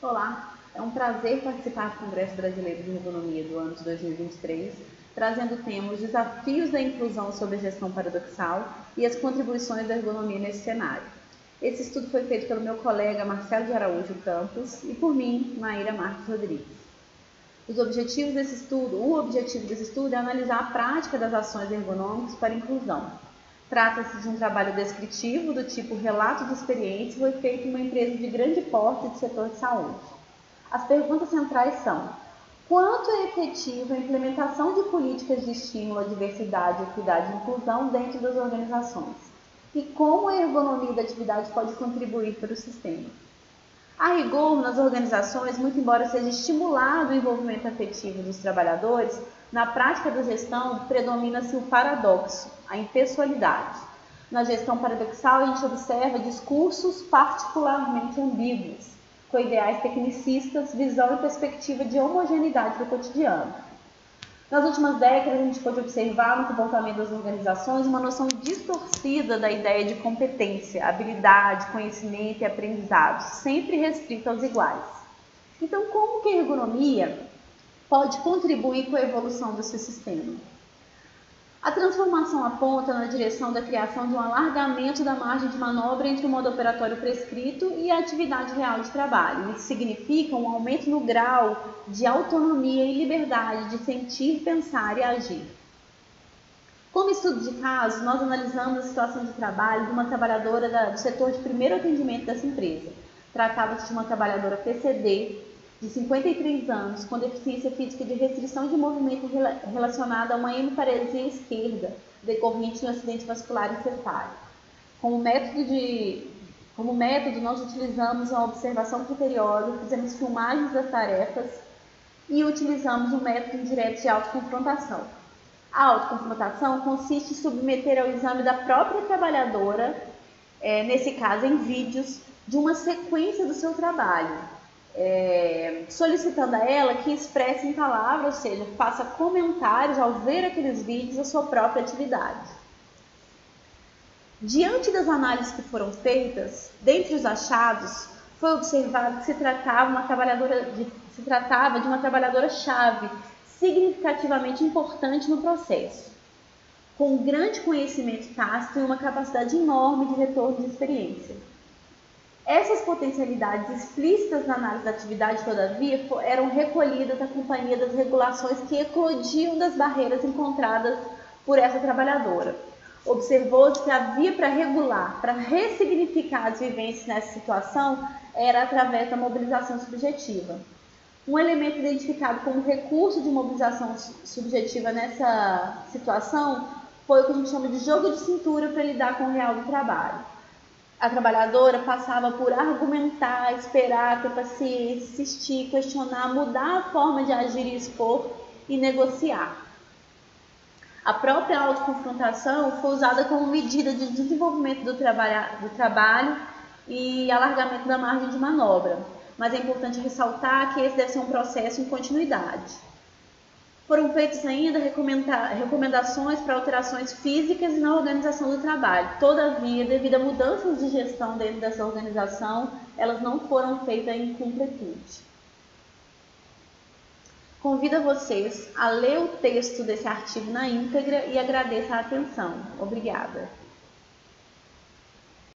Olá, é um prazer participar do Congresso Brasileiro de Ergonomia do ano de 2023, trazendo o tema Os Desafios da Inclusão sob a Gestão Paradoxal e as Contribuições da Ergonomia nesse cenário. Esse estudo foi feito pelo meu colega Marcelo de Araújo Campos e por mim, Maíra Marques Rodrigues. O objetivo desse estudo é analisar a prática das ações ergonômicas para a inclusão. Trata-se de um trabalho descritivo do tipo relato de experiência e foi feito em uma empresa de grande porte do setor de saúde. As perguntas centrais são: quanto é efetiva a implementação de políticas de estímulo à diversidade, equidade e inclusão dentro das organizações? E como a ergonomia da atividade pode contribuir para o sistema? A rigor, nas organizações, muito embora seja estimulado o envolvimento afetivo dos trabalhadores, na prática da gestão predomina-se o paradoxo, a impessoalidade. Na gestão paradoxal, a gente observa discursos particularmente ambíguos, com ideais tecnicistas, visão e perspectiva de homogeneidade do cotidiano. Nas últimas décadas, a gente pode observar no comportamento das organizações uma noção distorcida da ideia de competência, habilidade, conhecimento e aprendizado, sempre restrita aos iguais. Então, como que a ergonomia pode contribuir com a evolução do seu sistema? A transformação aponta na direção da criação de um alargamento da margem de manobra entre o modo operatório prescrito e a atividade real de trabalho. Isso significa um aumento no grau de autonomia e liberdade de sentir, pensar e agir. Como estudo de caso, nós analisamos a situação de trabalho de uma trabalhadora do setor de primeiro atendimento dessa empresa. Tratava-se de uma trabalhadora PCD, de 53 anos, com deficiência física de restrição de movimento relacionada a uma hemiparesia esquerda, decorrente de um acidente vascular encefálico. Como método, nós utilizamos a observação criteriórica, fizemos filmagens das tarefas e utilizamos o método indireto de autoconfrontação. A autoconfrontação consiste em submeter ao exame da própria trabalhadora, nesse caso em vídeos, de uma sequência do seu trabalho, solicitando a ela que expresse em palavras, ou seja, faça comentários ao ver aqueles vídeos da sua própria atividade. Diante das análises que foram feitas, dentre os achados, foi observado que se tratava de uma trabalhadora-chave, significativamente importante no processo, com um grande conhecimento tácito e uma capacidade enorme de retorno de experiência. Essas potencialidades explícitas na análise da atividade, todavia, eram recolhidas na companhia das regulações que eclodiam das barreiras encontradas por essa trabalhadora. Observou-se que a via para regular, para ressignificar as vivências nessa situação, era através da mobilização subjetiva. Um elemento identificado como recurso de mobilização subjetiva nessa situação foi o que a gente chama de jogo de cintura para lidar com o real do trabalho. A trabalhadora passava por argumentar, esperar, ter paciência, insistir, questionar, mudar a forma de agir e expor e negociar. A própria autoconfrontação foi usada como medida de desenvolvimento do trabalho e alargamento da margem de manobra, mas é importante ressaltar que esse deve ser um processo em continuidade. Foram feitas ainda recomendações para alterações físicas na organização do trabalho. Todavia, devido a mudanças de gestão dentro dessa organização, elas não foram feitas em completude. Convido vocês a ler o texto desse artigo na íntegra e agradeço a atenção. Obrigada.